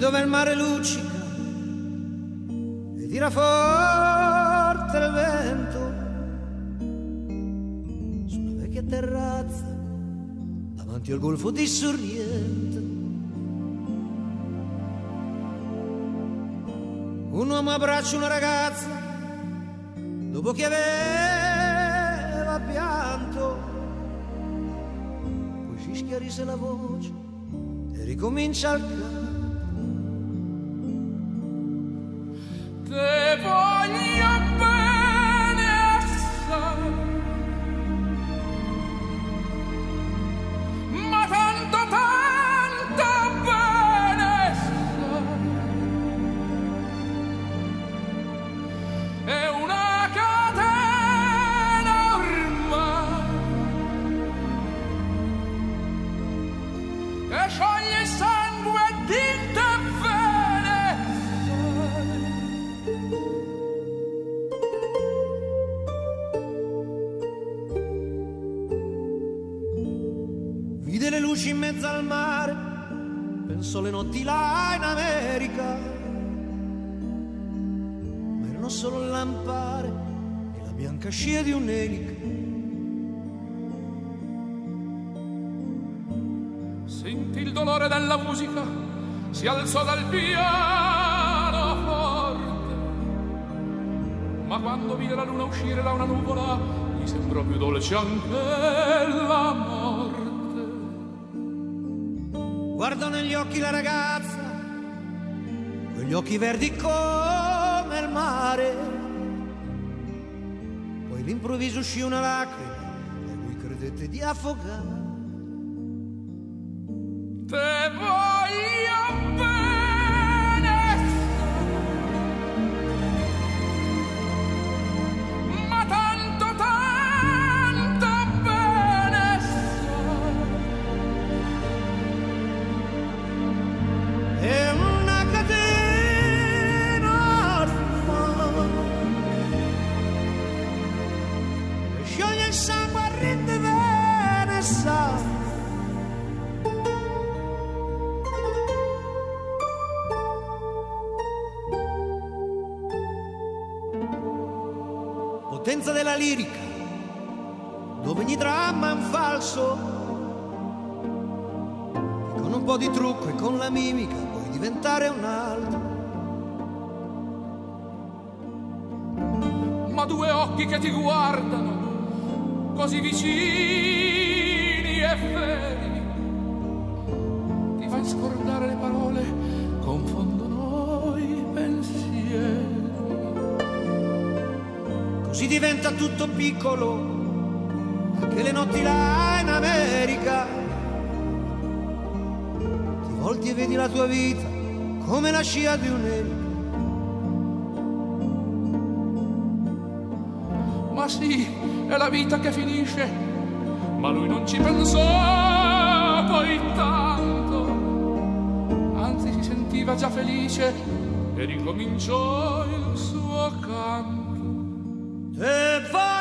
dove il mare luccica e tira forte il vento, sulla vecchia terrazza davanti al golfo di Sorrento. Un uomo abbraccia una ragazza dopo che aveva pianto, poi si schiarisce la voce e ricomincia il canto. Te voglio bene assai, ma tanto bene assai. È una catena ormai che scioglie il sangue di te bene assai. Vide le luci in mezzo al mare, pensò le notti là in America, ma erano solo il lampare e la bianca scia di un'elica. Sentì il dolore della musica, si alzò dal pianoforte, ma quando vide la luna uscire da una nuvola gli sembrò più dolce anche la morte. Guardò negli occhi la ragazza, quegli occhi verdi come il mare, poi all'improvviso uscì una lacrima e lui credette di affogare. Te voglio bene, ma tanto bene sai. È una catena ormai che scioglie il sangue e rende bene sa. Potenza della lirica, dove ogni dramma è un falso, e con un po' di trucco e con la mimica puoi diventare un altro. Ma due occhi che ti guardano così vicini e feri ti fanno scordare le parole, confondono i pensieri. Così diventa tutto piccolo, anche le notti là in America. Ti volti e vedi la tua vita come la scia di un'elica. Ma sì, è la vita che finisce, ma lui non ci pensò poi tanto, anzi si sentiva già felice e ricominciò il suo canto. Te